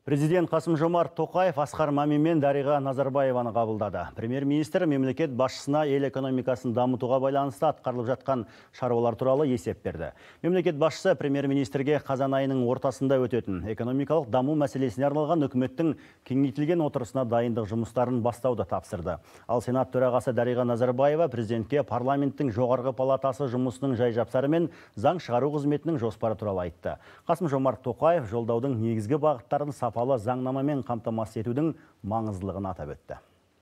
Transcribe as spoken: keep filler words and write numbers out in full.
Президент Қасым-Жомарт Тоқаев Асқар Мамин мен Дариға Назарбаеваны қабылдады. Премьер-министр мемлекет басшысына ел экономикасын дамытуға байланысты атқарылып жатқан шаруалар туралы есеп берді. Мемлекет басшысы премьер-министрге қазан айының ортасында өтетін экономикалық даму мәселесіне арналған үкіметтің кеңейтілген отырысына дайындық жұмыстарын бастауды тапсырды. Ал Сенат төрағасы Дариға Назарбаева президентке парламенттің жоғарғы палатасы жұмысының жай-жапсары мен заң шығару қызметінің жоспары туралы айтты. Қасым-Жомарт Тоқаев жолдаудың негізгі бағыттарын сапалы заңнамамен қамтамасыз етудің маңыздылығын атап өтті.